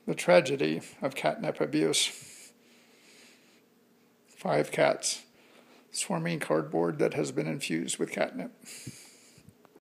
The tragedy of catnip abuse. 5 cats swarming cardboard that has been infused with catnip.